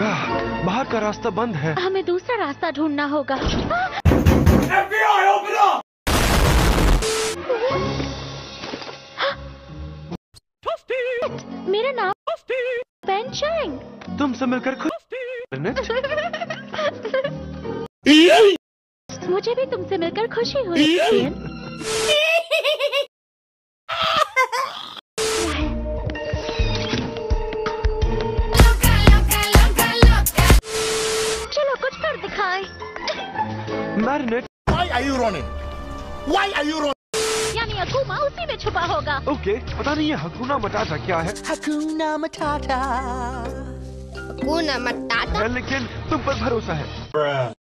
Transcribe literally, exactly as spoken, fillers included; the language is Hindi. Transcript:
बाहर का रास्ता बंद है। हमें दूसरा रास्ता ढूंढना होगा। F B I, open up! मेरा नाम पेन चैंग। तुमसे मिलकर खुश। मुझे भी तुमसे मिलकर खुशी हुई। चलो कुछ कर दिखाएं। Marinate. Why are you running? Why are you running? यानी अकूमा उसी में छुपा होगा। ओके, पता नहीं ये हकुना मटाटा क्या है। हकुना मटाटा। हकुना मटाटा? लेकिन तुम पर भरोसा है।